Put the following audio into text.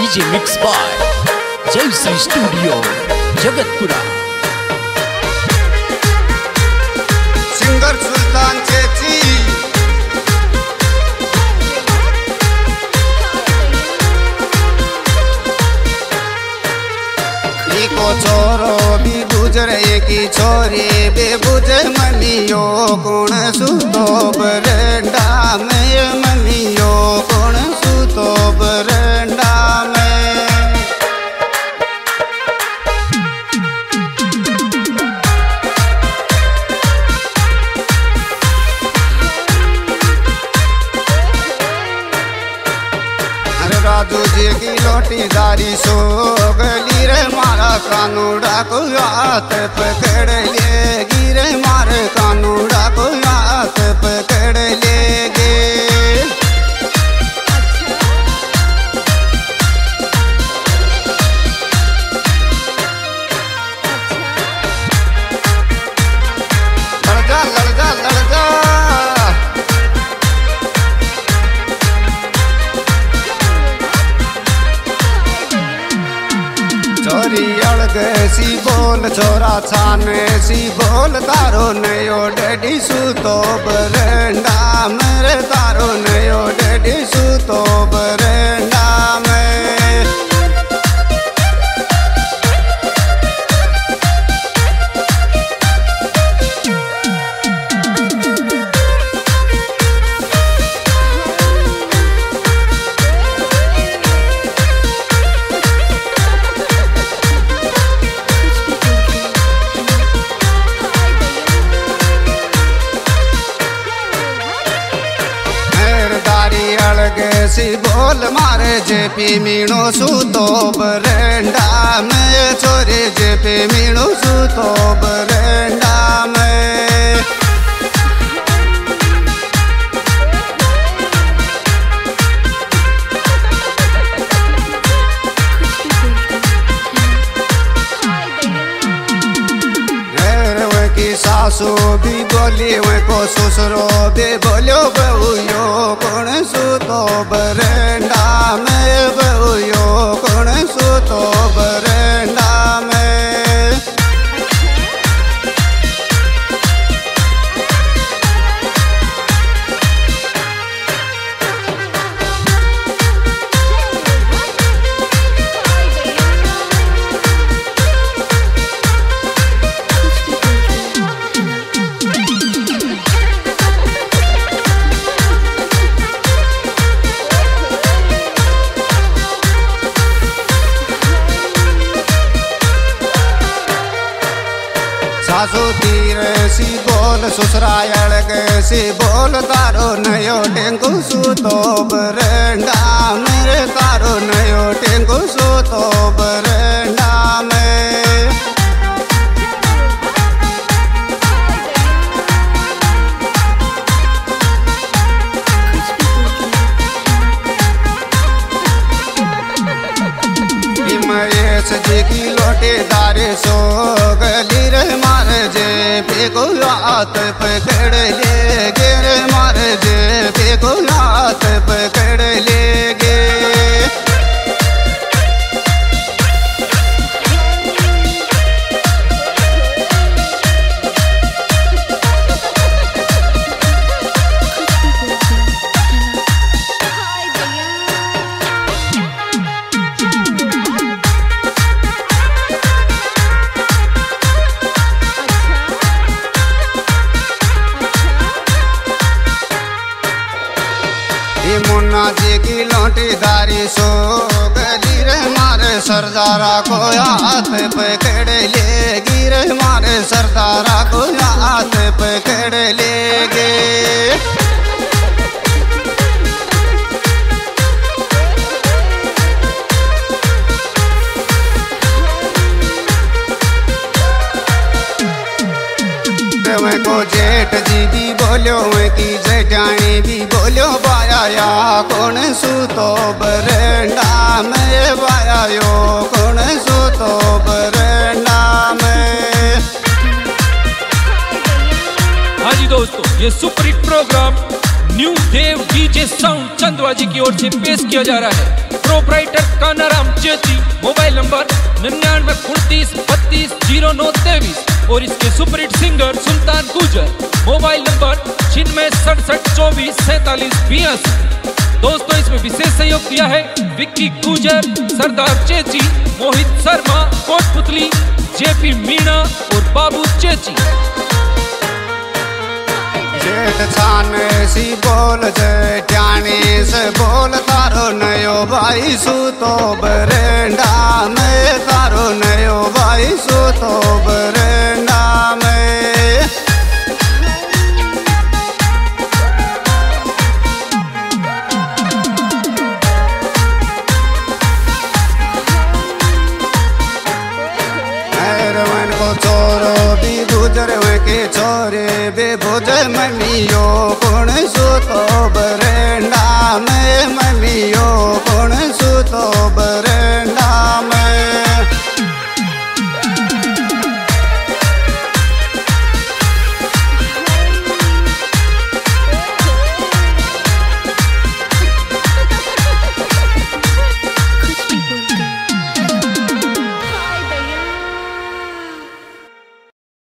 DJ mix by Jayshree studio Jagatpura. Singer Sultan Chechi को छोरो भी गुजरे की छोरी बेबुझ मनियो कौन सुतो बरंडा में मनियो कौन सुतो बरंडा में। राजू जी की लोटीदारी सो गली रे मारा कानूड़ा को हाथ पकड़ लेगी रे मारे कानूड़ा को हाथ पकड़ लेगे। लड़ जा लड़ जा लड़ जा छोरी अड़ग सी बोल छोरा छाने सी बोल तारो नयो डैडी सुतो बरंडा मेरे तारो नयो डैडी सुतो बरंडा में। सी बोल मारे जेपी मीणो सुतो बरंडा में छोरे जेपी मीणो सुतो बरंडा में। सासू भी बोली वे को ससुरो भी बोलो बहुयो कौन सुतो बरंडा में बहुयो कौन सुतो बरंडा में। सासू तीर सी बोल ससुराल के सी बोल तारो नयो टेंगू सुतो बरंडा मेरे तारो नयो टेंगू सुतो बरंडा में। जी की लोटेदारी सो गली रे मारे जे पे को हाथ पकड़ लेगे रे मारे जे पे को हाथ पकड़ लेगे। मुन्ना जी की लोटीदारी सो गली रे मारे सरदारा को हाथ पकड़ लेगी रे मारे सरदारा को हाथ पकड़ लेगे। मैं को जेठ जी भी बोलो मैं की जेठानी भी बोलो बाया कौन सुतो बरंडा में बाया कौन सुतो बरंडा में। हाँ जी दोस्तों, ये super hit program new Dev DJ sound Chandwa ji की ओर से पेश किया जा रहा है। Proprietor Kanaram Chechi, mobile number 99 और इसके सुपरहिट सिंगर सुल्तान गुजर, मोबाइल नंबर 9667244782। दोस्तों इसमें विशेष सहयोग दिया है विक्की गुजर, सरदार चेची, मोहित शर्मा, कोटपुतली, जेपी मीणा और बाबू चेची। जेठ छाने सी बोल जेठानी से बोल तारो नयो भाई सुतो बरेंडा में, तारो नयो भाई सुतो बरेंडा में। चोरो भी गुजर के छोरे बे भोज मनियो कौन सुतो बरेंडा